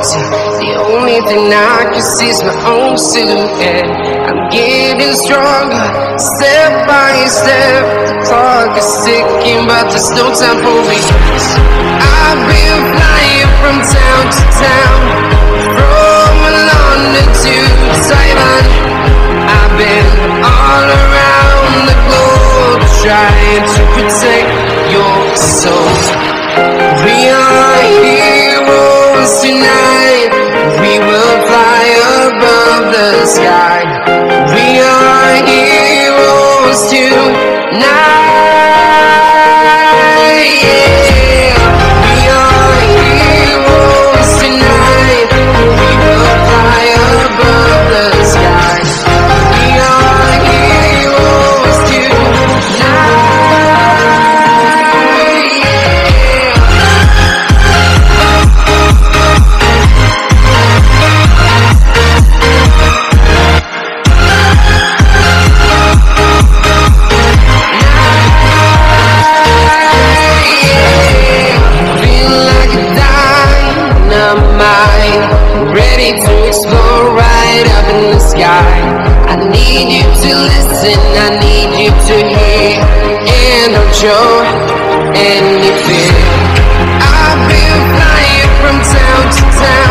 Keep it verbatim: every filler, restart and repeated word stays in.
see. The only thing I can see is my own silhouette. I'm getting stronger, step by step. The clock is ticking, but there's no time for regrets. I've been flying from town to town, from London to Taiwan. I've been all around the globe, trying to protect your soul. We are heroes tonight. We will fly above the sky. We are heroes tonight. Yeah. We are heroes tonight. We will fly above the sky. We are heroes tonight. Ready to explore right up in the sky. I need you to listen, I need you to hear, and don't show any fear. I've been flying from town to town,